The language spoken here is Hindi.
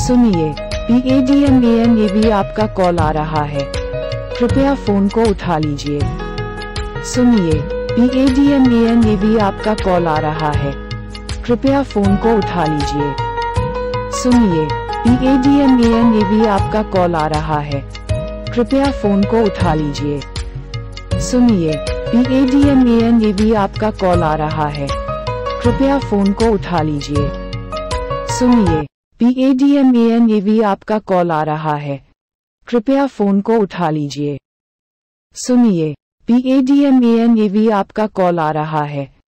सुनिए, PADMANAB आपका कॉल आ रहा है, कृपया फोन को उठा लीजिए। सुनिए, PADMANAB आपका कॉल आ रहा है, कृपया फोन को उठा लीजिए। सुनिए, PADMANAB आपका कॉल आ रहा है, कृपया फोन को उठा लीजिए। सुनिए, PADMANAB आपका कॉल आ रहा है, कृपया फोन को उठा लीजिए। सुनिए, PADMANAB आपका कॉल आ रहा है, कृपया फोन को उठा लीजिए। सुनिए, PADMANAB आपका कॉल आ रहा है,